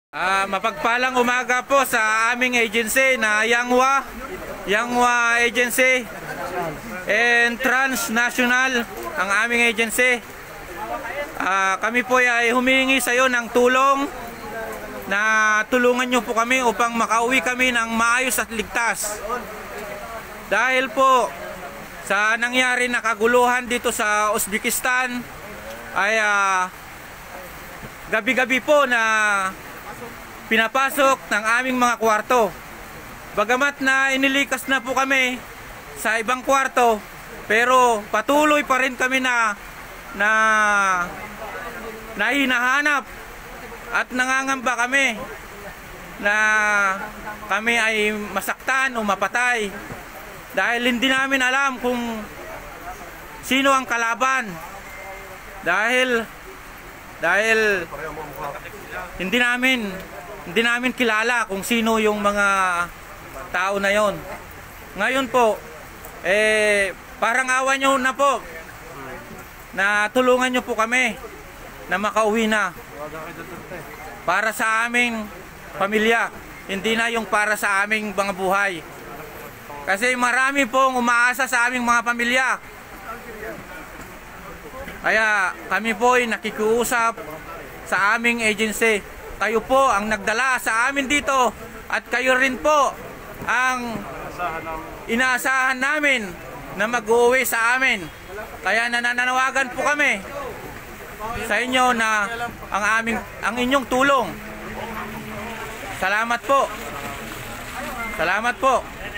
Mapagpalang umaga po sa aming agency na Yanghwa Agency and Transnational ang aming agency. Kami po ay humingi sa iyo ng tulong na tulungan nyo po kami upang makauwi kami ng maayos at ligtas. Dahil po sa nangyari na kaguluhan dito sa Uzbekistan ay gabi-gabi po na pinapasok ng aming mga kwarto. Bagamat na inilikas na po kami sa ibang kwarto, pero patuloy pa rin kami na hinahanap at nangangamba kami na kami ay masaktan o mapatay dahil hindi namin alam kung sino ang kalaban, dahil hindi namin kilala kung sino yung mga tao na yon. Ngayon po, parang awa nyo na po na tulungan nyo po kami na makauwi na para sa aming pamilya, hindi na yung para sa aming mga buhay. Kasi marami pong umaasa sa aming mga pamilya. Kaya kami po ay nakikiusap sa aming agency. Kayo po ang nagdala sa amin dito at kayo rin po ang inaasahan namin na mag-uwi sa amin. Kaya nananawagan po kami sa inyo na ang inyong tulong. Salamat po. Salamat po.